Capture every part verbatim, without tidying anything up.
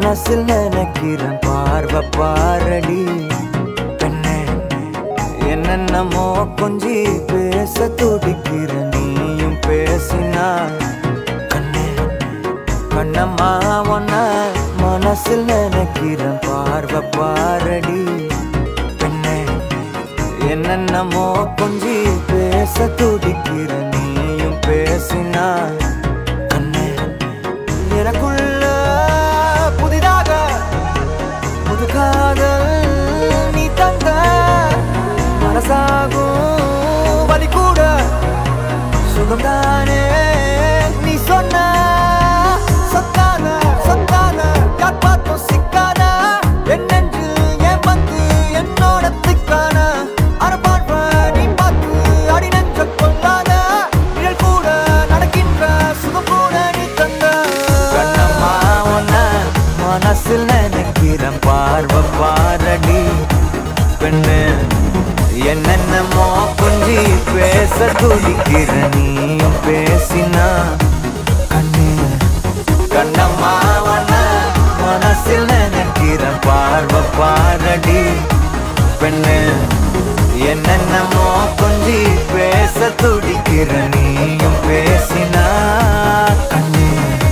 மனசில் நினைக்கிறேன் பார்வை பாரடி பெண்ணே என்னென்னமோ கொஞ்சி பேச துடிக்கிற நீயும் பேசினா கண்ணே கண்ணம்மா ஒன்ன மனசில் நினைக்கிறேன் பார்வை பாரடி பெண்ணே என்னென்னமோ கொஞ்சி பேச துடிக்கிற நீயும் பேசினா கண்ணே எனக்குள்ள புதிதாக புது காதல் நீ தந்த மனசாகும் வலி கூட சுகம்தானே நீ சொன்ன சொத்தான சொத்தான யார் பார்த்தும் சிக்கான என் நெஞ்சு என் பந்து என்னோட திக்கான அரபார்வ நீ பார்த்து அடி நெஞ்ச கொள்ளாத நிழல் கூட நடக்கின்ற சுகம் கூட நீ தந்த கண்ணம்மா ஒன்ன மனசில் நினைக்கிறேன் பார்வை பாரடி பெண்ணு என்னென்னமோ கொஞ்சி பேச துடிக்கிற நீயும் பேசினா கண்ணு கண்ணம்மா ஒன்ன மனசில் நினைக்கிறேன் பார்வை பாரடி பெண்ணு என்னென்னமோ கொஞ்சி பேச துடிக்கிற நீயும் பேசினா கண்ணு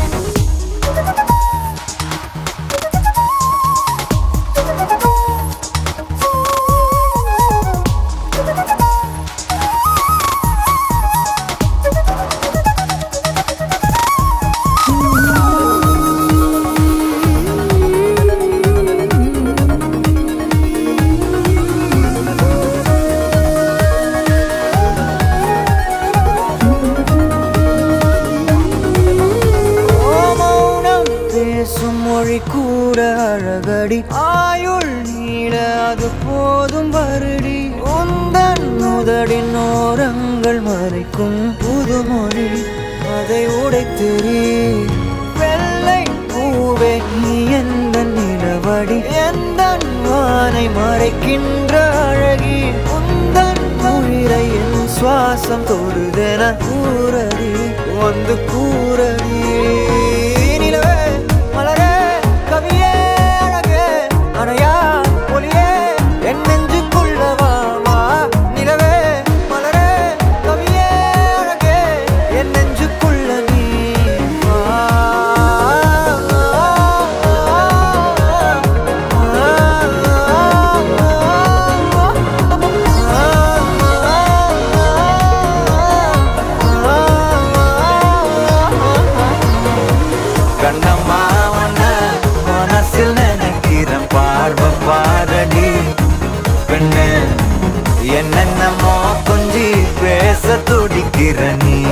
கூட அழகடி ஆயுள் நீள அது போதும் வருடி உந்தன் முதடின் ஓரங்கள் மறைக்கும் புதுமொழி அதை உடைத்தெறி வெள்ளை பூவே நீ எந்த நிலவடி எந்த வானை மறைக்கின்ற அழகி உந்தன் உயிரை என் சுவாசம் தொடுதென கூறடி வந்து கூறடி நிலவே மலரே கவியே அழகே அணையா ஒளியே என் நெஞ்சுக்குள்ளவா வா நிலவே மலரே கவியே அழகே என் நெஞ்சுக்குள்ள நீ வா கண்ணம்மா ஒன்ன மனசில் நினைக்கிறேன் பார்வை பாரடி பெண்ணு என்னென்னமோ கொஞ்சி பேச துடிக்கிற நீ